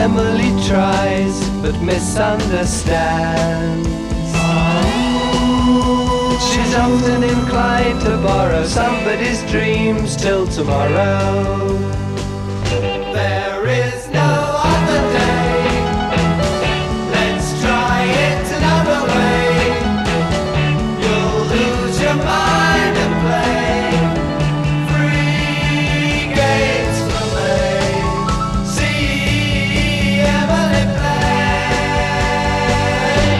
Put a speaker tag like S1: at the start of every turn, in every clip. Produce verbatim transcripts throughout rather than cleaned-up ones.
S1: Emily tries but misunderstands. She's often inclined to borrow somebody's dreams till tomorrow. There is no other day. Let's try it another way. You'll lose your mind and play free games for me. See Emily play.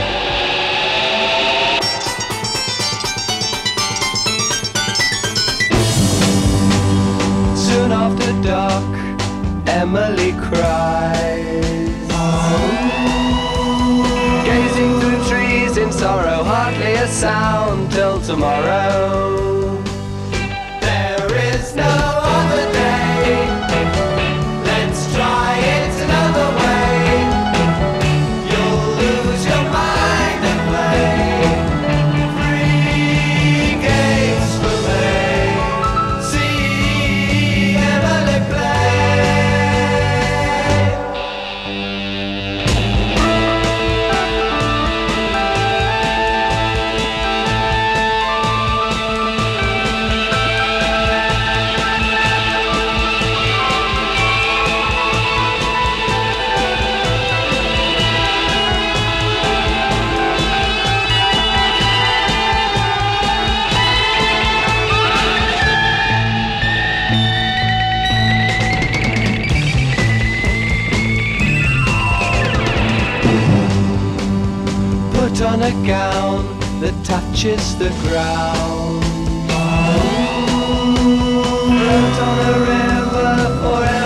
S1: Soon after dark, Emily cries, gazing through trees in sorrow, hardly a sound till tomorrow. There is no other day. Let's try it another way. You'll lose your mind and play free games for me. See Emily play. Put on a gown that touches the ground. Float on a river forever.